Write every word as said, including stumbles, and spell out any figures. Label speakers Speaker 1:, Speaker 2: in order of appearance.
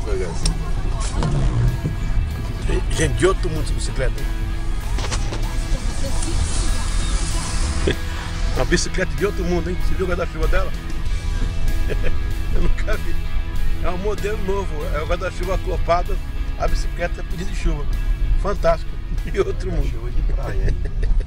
Speaker 1: Gente, de outro mundo essa bicicleta. Uma bicicleta de outro mundo, hein? Você viu o guarda-chuva dela? Eu nunca vi. É um modelo novo, é o guarda-chuva acoplado, a bicicleta pedindo de chuva. Fantástico. De outro mundo.
Speaker 2: Chuva de praia.